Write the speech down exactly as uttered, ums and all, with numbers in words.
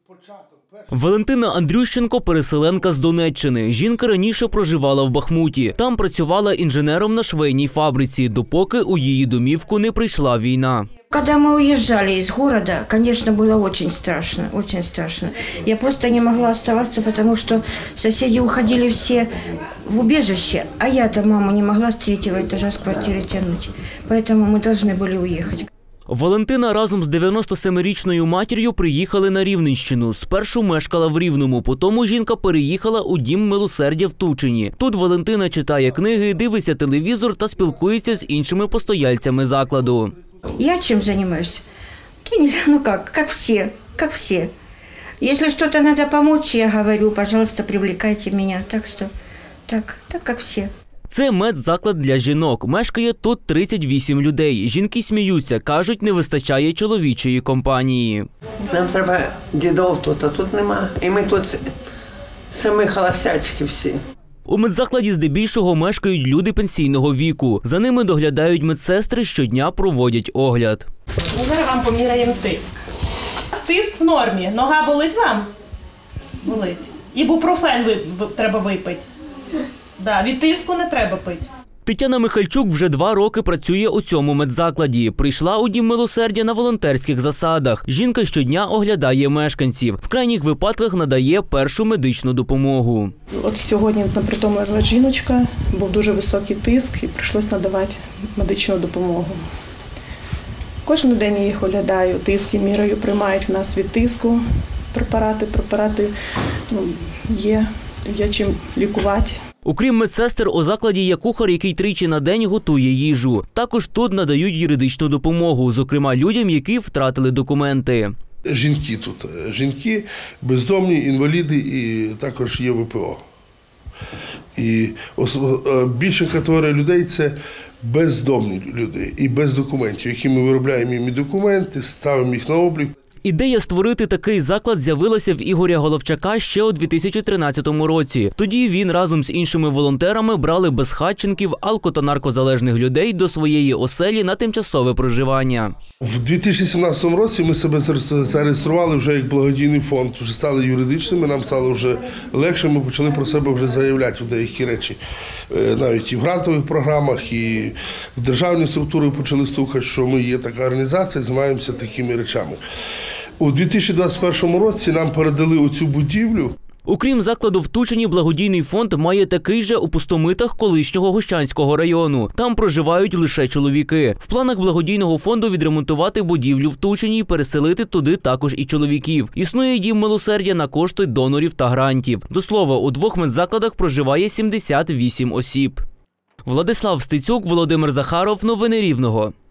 Валентина Андрющенко – переселенка з Донеччини. Жінка раніше проживала в Бахмуті. Там працювала інженером на швейній фабриці, допоки у її домівку не прийшла війна. Когда мы уезжали из города, конечно, было очень страшно, очень страшно. Я просто не могла оставаться, потому что соседи уходили все в убежище, а я-то маму не могла с третьего этажа с квартиры тянуть. Поэтому мы должны были уехать. Валентина разом з дев'яностосемирічною матір'ю приїхали на Рівненщину. Спершу мешкала в Рівному, потім жінка переїхала у Дім милосердя в Тучині. Тут Валентина читає книги, дивиться телевізор та спілкується з іншими постояльцями закладу. Я чем занимаюсь? Я не знаю, ну как, как все, как все. Если что-то надо помочь, я говорю, пожалуйста, привлекайте меня. Так что, так, так как все. Це медзаклад для жінок. Мешкає тут тридцять вісім людей. Жінки сміються, кажуть, не вистачає чоловічої компанії. Нам треба дідов тут, а тут нема. І ми тут самі холостячки всі. У медзакладі здебільшого мешкають люди пенсійного віку. За ними доглядають медсестри, щодня проводять огляд. Ми зараз вам поміряємо тиск. Тиск в нормі. Нога болить вам? Болить. Ібупрофен ви, ви, треба випити. Да, від тиску не треба пити. Тетяна Михальчук вже два роки працює у цьому медзакладі. Прийшла у Дім милосердя на волонтерських засадах. Жінка щодня оглядає мешканців. В крайніх випадках надає першу медичну допомогу. От сьогодні знепритомлена жіночка, був дуже високий тиск і прийшлося надавати медичну допомогу. Кожен день я їх оглядаю, тиск і мірою приймають в нас від тиску препарати. Препарати ну, є, є чим лікувати. Окрім медсестер, у закладі є кухар, який тричі на день готує їжу. Також тут надають юридичну допомогу, зокрема людям, які втратили документи. Жінки тут. Жінки, бездомні, інваліди і також є ВПО. І більша категорія людей – це бездомні люди і без документів, які ми виробляємо їм і документи, ставимо їх на облік. Ідея створити такий заклад з'явилася в Ігоря Головчака ще у дві тисячі тринадцятому році. Тоді він разом з іншими волонтерами брали безхатченків, алко- та наркозалежних людей до своєї оселі на тимчасове проживання. В дві тисячі сімнадцятому році ми себе зареєстрували вже як благодійний фонд, вже стали юридичними, нам стало вже легше, ми почали про себе вже заявляти в деякі речі. Навіть і в грантових програмах, і в державні структури почали слухати, що ми є така організація, займаємося такими речами. У дві тисячі двадцять першому році нам передали оцю будівлю. Окрім закладу в Тучині, благодійний фонд має такий же у Пустомитах колишнього Гощанського району. Там проживають лише чоловіки. В планах благодійного фонду відремонтувати будівлю в Тучині і переселити туди також і чоловіків. Існує Дім милосердя на кошти донорів та грантів. До слова, у двох медзакладах проживає сімдесят вісім осіб. Владислав Стецюк, Володимир Захаров. Новини Рівного.